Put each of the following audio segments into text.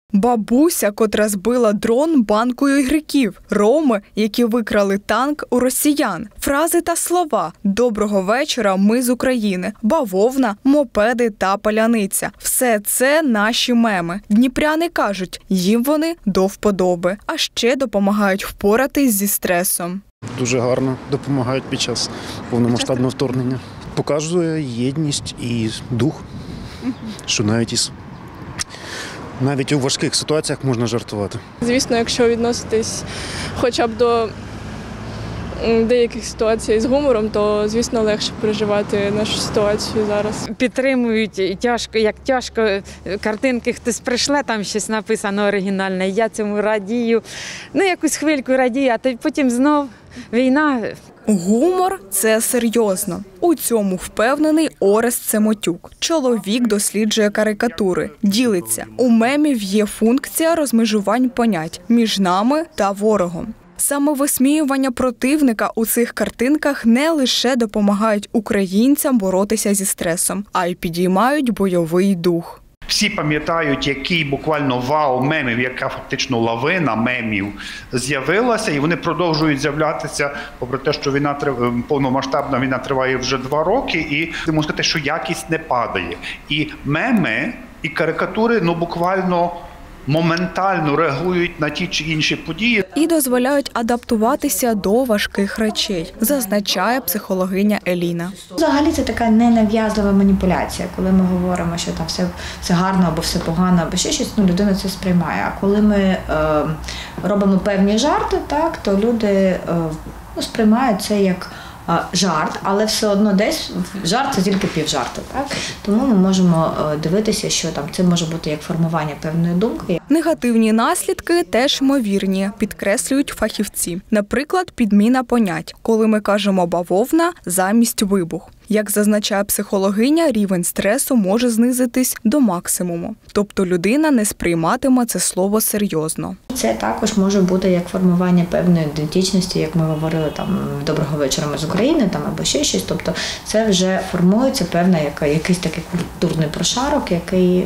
Бабуся, котра збила дрон банкою ігриків. Роми, які викрали танк у росіян. Фрази та слова «Доброго вечора, ми з України», «Бавовна», «Мопеди» та «Паляниця». Все це наші меми. Дніпряни кажуть, їм вони до вподоби. А ще допомагають впоратись зі стресом. Дуже гарно допомагають під час повномасштабного вторгнення. Показує єдність і дух, що навіть у важких ситуаціях можна жартувати. Звісно, якщо відноситись хоча б до деяких ситуацій з гумором, то, звісно, легше переживати нашу ситуацію зараз. Підтримують тяжко, картинки хтось прийшле, там щось написано оригінальне, я цьому радію. Якусь хвильку радію, а потім знов війна. Гумор – це серйозно. У цьому впевнений Орест Семотюк. Чоловік досліджує карикатури. Ділиться. У мемів є функція розмежувань понять між нами та ворогом. Саме висміювання противника у цих картинках не лише допомагають українцям боротися зі стресом, а й підіймають бойовий дух. Всі пам'ятають, який буквально вау мемів, яка фактично лавина мемів з'явилася, і вони продовжують з'являтися, попри те, що повномасштабна війна триває вже 2 роки, і можна сказати, що якість не падає. І меми, і карикатури, буквально моментально реагують на ті чи інші події. І дозволяють адаптуватися до важких речей, зазначає психологиня Еліна. Взагалі це така ненав'язлива маніпуляція, коли ми говоримо, що там все гарно або все погано, або ще щось, людина це сприймає. А коли ми робимо певні жарти, то люди сприймають це як жарт, але все одно десь жарт – це тільки півжарта. Тому ми можемо дивитися, що це може бути як формування певної думки. Негативні наслідки теж ймовірні, підкреслюють фахівці. Наприклад, підміна понять, коли ми кажемо «бавовна» замість «вибух». Як зазначає психологиня, рівень стресу може знизитись до максимуму. Тобто людина не сприйматиме це слово серйозно. Це також може бути як формування певної ідентичності, як ми говорили «Доброго вечора, ми з України» або ще щось. Тобто це вже формується якийсь такий культурний прошарок, який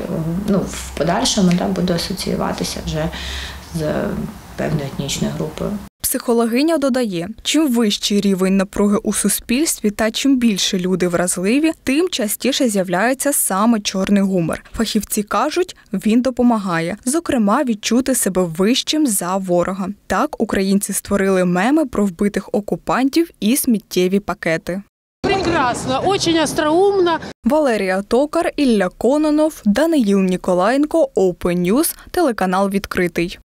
в подальшому буде асоціюватися вже з певною етнічною групою. Психологиня додає, чим вищий рівень напруги у суспільстві та чим більше люди вразливі, тим частіше з'являється саме чорний гумор. Фахівці кажуть, він допомагає, зокрема, відчути себе вищим за ворога. Так, українці створили меми про вбитих окупантів і сміттєві пакети. Прекрасно, очень остроумно. Валерія Токар, Ілля Кононов, Даниїл Ніколаєнко, Open News, телеканал «Відкритий».